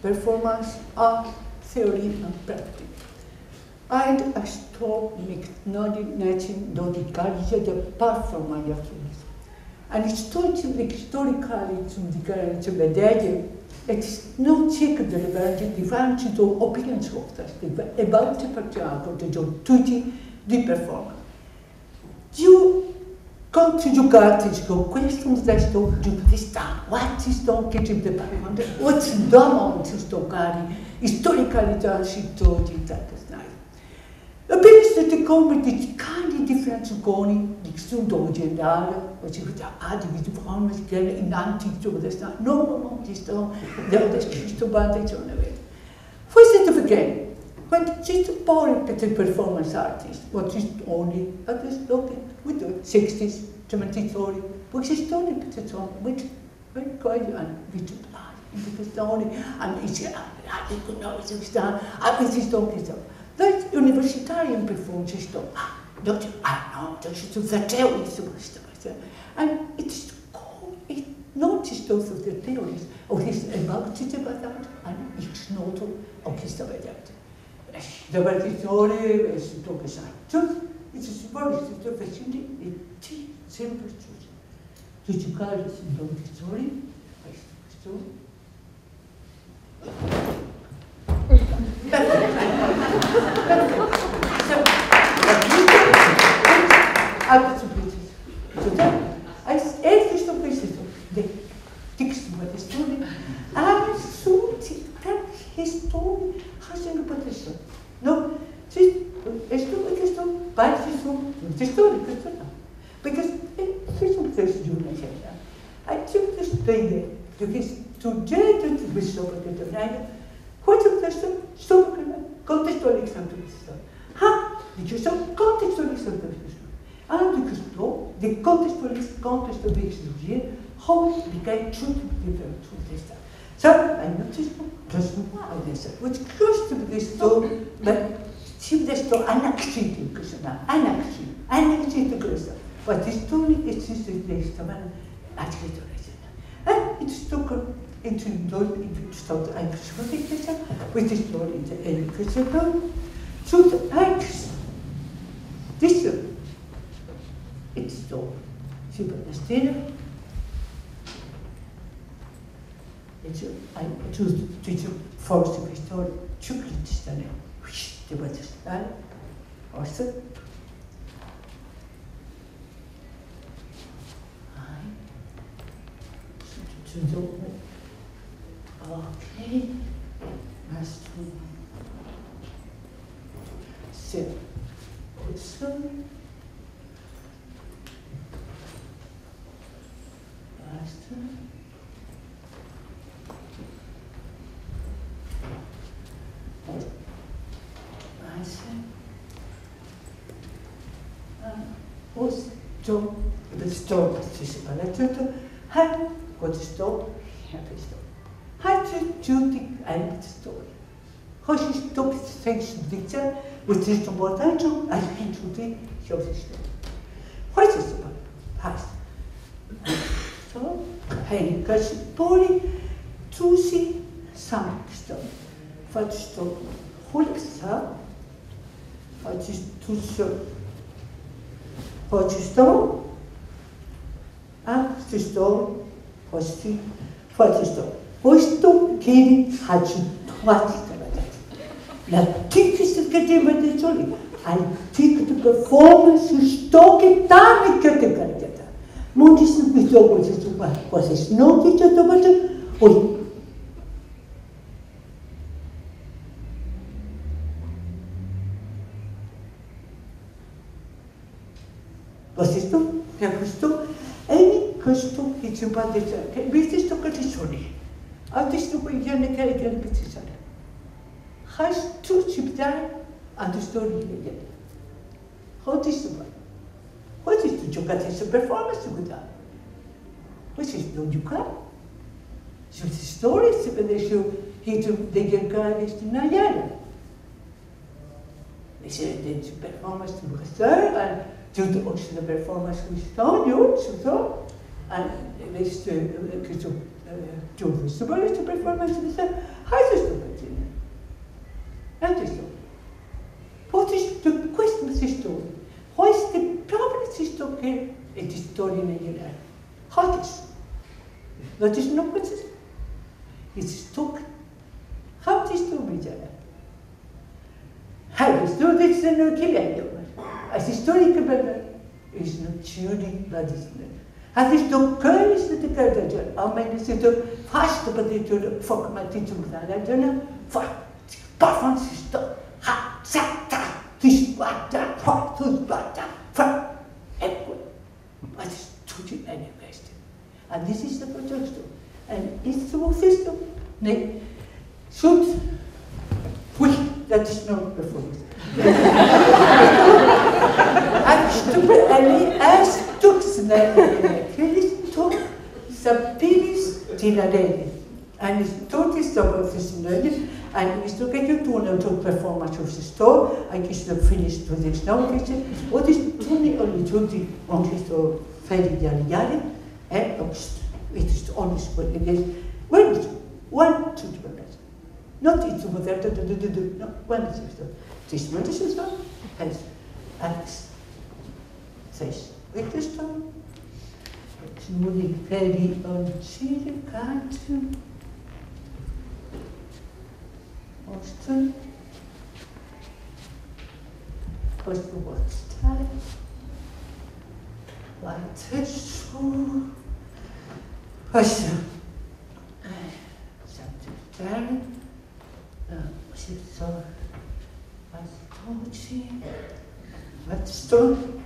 performance are theory and practice. And a sto nechin dodicarja de performance. And historically zum dicarja bedege, it's no check the liberty different to opinions of that about the particular to tutti di performance. You come to giocare con questo testo di questa, what is the kitchen department, what's the amount to stoccare, historically già sito di Tatasnai. La pensa di come di cani differenze con di studio generale, o ci vede di forme che in antico questa, no, ci sto, devo descrivere bande ci non vede. Questo è perché when just a performance artist, what is only at this looking with the 60s, 70s, which is only which very quite and which because only and it's I didn't know it's done. I was just talking so. That universitarian performance is done. Don't you? I know. Don't you? The theory is so and it's called it not just those of the theories of this about it about that and it's not of this about that. The partitori è tutto che sai. It's a symbolic facility e ti sempre tu giocare in partitori questo no, questo parte su storia, because there's some things to do. I took this thing because today to be so good. What's the question? So contextual example. Ha, because so contextual example. And because the context of the example, how became truth different to this. So I noticed just which close to this story, but she just to anaccitic question, anaccitic question. But the story is just this man actually and it's took into start anxiety with the story in the education. So the acts this it's so she understand. I choose to force the story to understand which the better also. To do okay, that's true. So, also, that's true. Also, the story is about what is story? Happy story. How to do the end story? How to stop things to picture with this what I do, I can do the story. What is about past? So, hey, because story to see some story. What story? What's up? What is to show? What is story? And the story. Questo che faccio la tickets che devo dire I take the performance sto che tale che te carica non ti sto questo cosa è no che c'è dopo questo è questo e questo che ci va a dire che questo che ci sono questo che io ne credo che ci sono has to chip down and the story again how is the what is the giocare a performance with that which is no giocare so the story se per esempio che de giocare di Nayara e se the performance to research and to the performance we saw you so and this Giusto, questa performance di sé, hai sto pezzino. Hai sto. Wat is de Christmas-historie? Wat is de Providence-historie in de historie in je leven? Wat is? Dat is nog wat is. Het is toch. Wat is toch met je? Hij is toch dit zijn ook heel als historiker ben is natuurlijk dat is niet. Het is toch keuze de keuze. Al mijn is het vast op het natuurlijk voor mijn titel dat je voor parfums is toch. Ha, zata, this water, hot, this water, for everyone. What is to you anyway? And this is the protection. And it's the system. Nee, shoot. Wait, that is not performance. En stupid Ali, as took the Christo, Sapiris Tinarelli. And his tot is about this name. And is to get you to know to performance of the store, and is to finish to this now. What is only to on his fairly yari, and it is only split again. When one to the rest. Not it's over there, no, one is it. This one is it, as Alex says, with this time, it's moving very on the can't. Austin, Austin what's time? Like this, Austin. Something there. What's it so? What's Tochi? What's stone?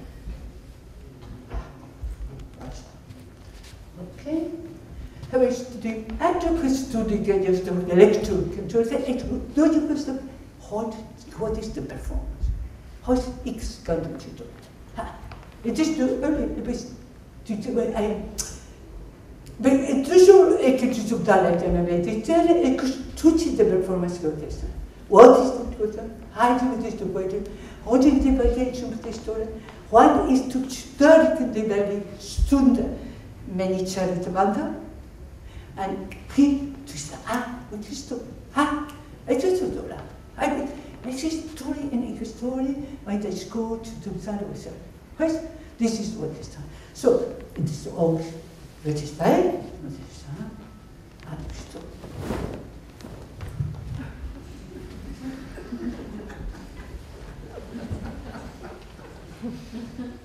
Okay. Have I studied adequate study just of the lecture? So what is the performance? How is X going to do it? It is too early. But toujours et que tu te donnes la tonalité, et que tout de performance que tu as. What is the truth? How do you do it? How do you debate the story? What is to start the very stunde many charitable? And he to say, what is to, I just do that. This is story in a story, I just go to the side of myself. Right? This is what is done. So, it is all, which is bad, what is done, and stop.